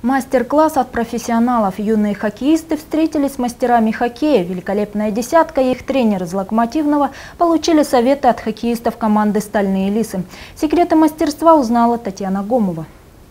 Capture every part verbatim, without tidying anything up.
Мастер-класс от профессионалов. Юные хоккеисты встретились с мастерами хоккея. Великолепная десятка и их тренер из «Локомотивного» получили советы от хоккеистов команды «Стальные лисы». Секреты мастерства узнала Татьяна Гомова.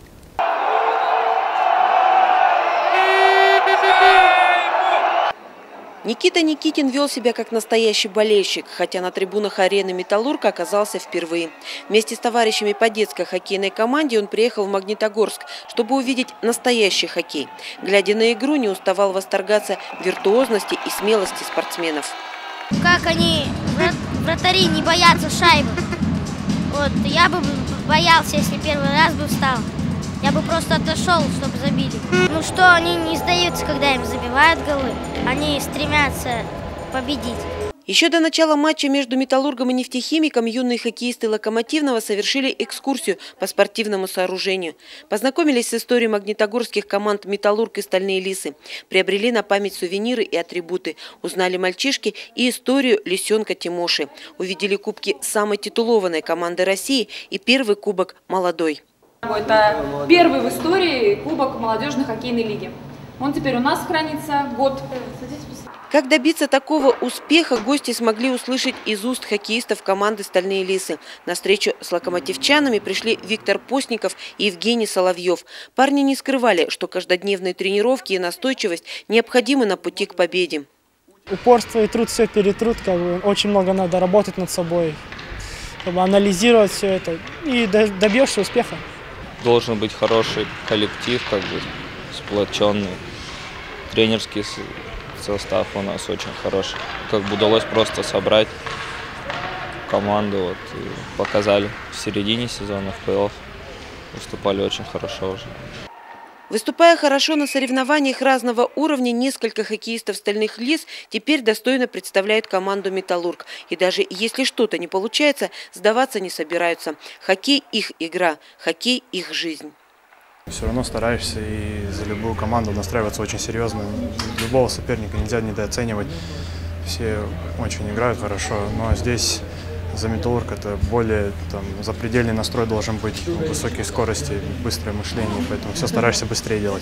Никита Никитин вел себя как настоящий болельщик, хотя на трибунах арены «Металлург» оказался впервые. Вместе с товарищами по детской хоккейной команде он приехал в Магнитогорск, чтобы увидеть настоящий хоккей. Глядя на игру, не уставал восторгаться виртуозности и смелости спортсменов. Как они, вратари, не боятся шайбы. Вот, я бы боялся, если первый раз бы встал. Я бы просто отошел, чтобы забили. Ну что, они не сдаются, когда им забивают голы. Они стремятся победить. Еще до начала матча между «Металлургом» и «Нефтехимиком» юные хоккеисты «Локомотивного» совершили экскурсию по спортивному сооружению. Познакомились с историей магнитогорских команд «Металлург» и «Стальные лисы». Приобрели на память сувениры и атрибуты. Узнали мальчишки и историю лисенка Тимоши. Увидели кубки самой титулованной команды России и первый кубок молодой. Это первый в истории кубок молодежной хоккейной лиги. Он теперь у нас хранится год. Как добиться такого успеха, гости смогли услышать из уст хоккеистов команды «Стальные лисы». На встречу с локомотивчанами пришли Виктор Постников и Евгений Соловьев. Парни не скрывали, что каждодневные тренировки и настойчивость необходимы на пути к победе. Упорство и труд все перетрут, как бы очень много надо работать над собой, чтобы анализировать все это и добьешься успеха. Должен быть хороший коллектив, как бы сплоченный. Тренерский состав у нас очень хороший. Как бы удалось просто собрать команду, вот, и показали в середине сезона в плей-офф. Выступали очень хорошо уже. Выступая хорошо на соревнованиях разного уровня, несколько хоккеистов «Стальных лис» теперь достойно представляют команду «Металлург». И даже если что-то не получается, сдаваться не собираются. Хоккей – их игра, хоккей – их жизнь. Все равно стараешься и за любую команду настраиваться очень серьезно. Любого соперника нельзя недооценивать. Все очень играют хорошо, но здесь за «Металлург» это более там, запредельный настрой должен быть, высокие скорости, быстрое мышление, поэтому все стараешься быстрее делать.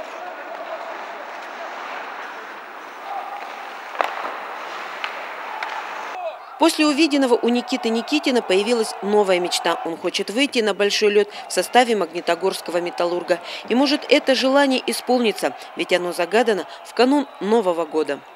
После увиденного у Никиты Никитина появилась новая мечта. Он хочет выйти на большой лед в составе магнитогорского «Металлурга». И может это желание исполнится, ведь оно загадано в канун Нового года.